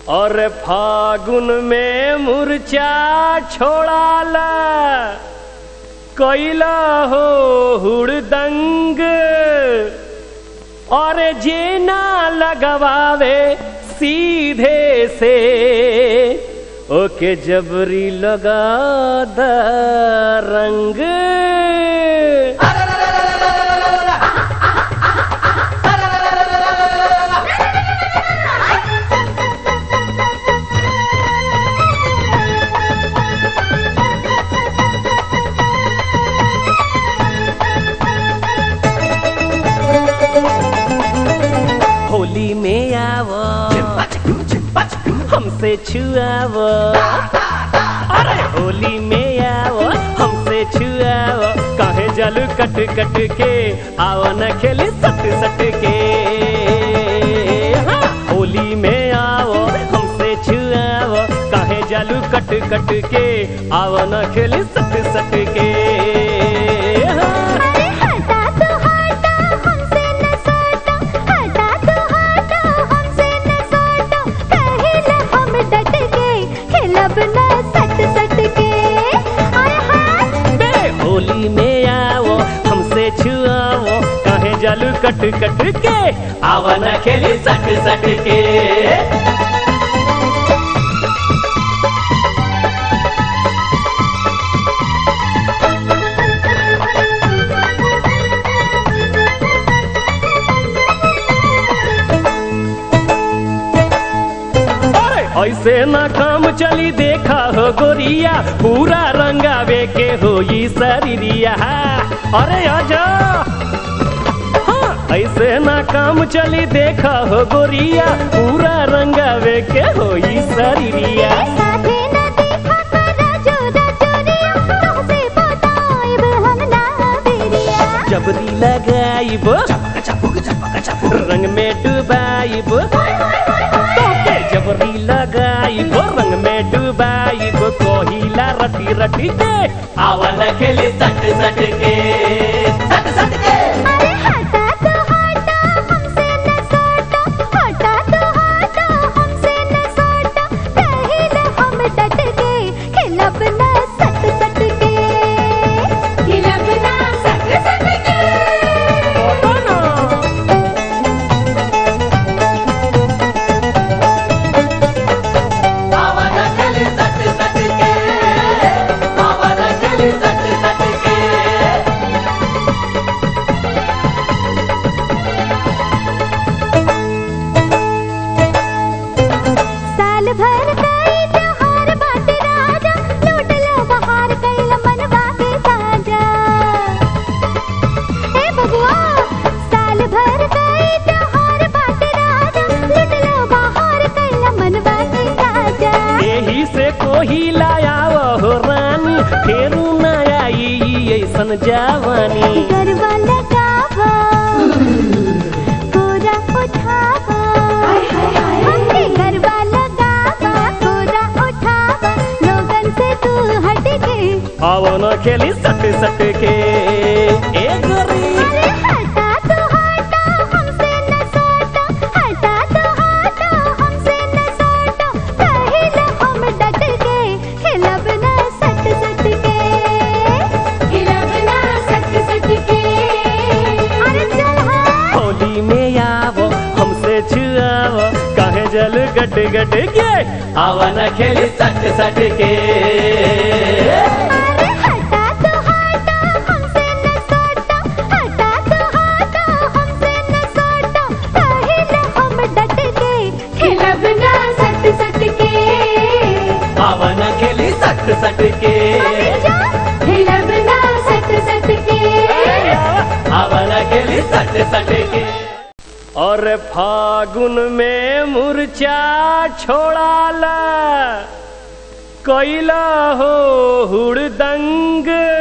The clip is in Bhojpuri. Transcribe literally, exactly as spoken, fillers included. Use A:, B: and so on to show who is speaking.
A: और फागुन में मुरचा छोड़ाला कैला हो हुड़दंग और जेना लगवावे सीधे से ओके जबरी लगा द रंग। होली में आवो हमसे छुआवो, अरे होली में आओ हमसे छुआवो, काहे जल कट कट के आओ न खेली सट सट के। हाँ। होली में आओ हमसे छुआवो, काहे जल कट कट के आओ न खेली सट सट के। हाँ। होली में आओ हमसे छुआओ, काहे जल कट कट के आवा न खेली सट सट के। ऐसे ना काम चली देखा हो गोरिया, पूरा रंगावे के हो ई शरीरिया। अरे आजा। हाँ। ऐसे ना काम चली देखा हो गोरिया, पूरा रंगावे के हो ई शरीरिया। जबरी लगाइब रंग में डुबाइब, जबरी लगाइब रंग में डुबाइब, कोहिला रटी रटी के आवा न खेली सट सट के सट सट के।
B: अरे हटा तो हटा हमसे न सटा, हटा तो हटा हमसे न सटा, पहले हम डट के खिलब न सट सट के, खिलब न सट सट के।
A: कोहिला आओ हो रानी, फेरू न आई ऐसन जवानी।
B: गरबा लगावा कोरा उठावा, हमके गरबा लगावा कोरा उठावा, लोगन से तू हट के
A: आओ न खेली सट सट के। ए गोरी
B: अरे हटा तो हटा हमसे न सटा, हटा तो हटा हमसे न सटा, पहले हम डट के खिलब न सट सट के, खिलब न सट सट के। अरे चल हाँ।
A: होली में आओ हमसे छुआओ, काहे जल गट गट के आवा न खेली सट सट के।
B: अरे हटा तो हटा हमसे न सटा, हटा तो हटा हमसे न सटा, पहले हम डट के खिलब न सट सट के,
A: आवा न खेली सट सट के।
B: खिलब न सट सट के,
A: आवा न खेली सट सट के। और फागुन में मुरचा छोड़ाला कैला हो हुड़दंग